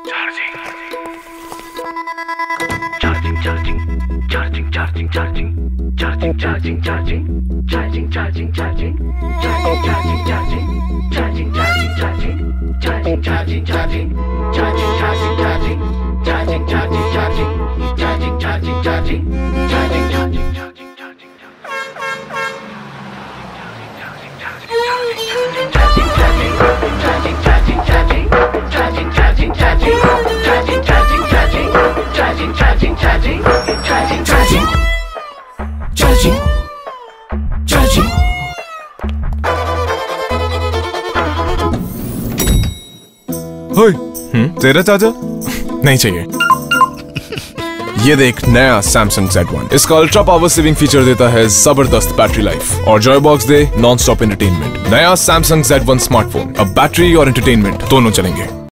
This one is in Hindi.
तेरा चार्जर नहीं चाहिए। ये देख नया सैमसंग Z1। इसका अल्ट्रा पावर सेविंग फीचर देता है जबरदस्त बैटरी लाइफ और जॉय बॉक्स दे नॉन स्टॉप एंटरटेनमेंट। नया सैमसंग Z1 स्मार्टफोन, अब बैटरी और एंटरटेनमेंट दोनों चलेंगे।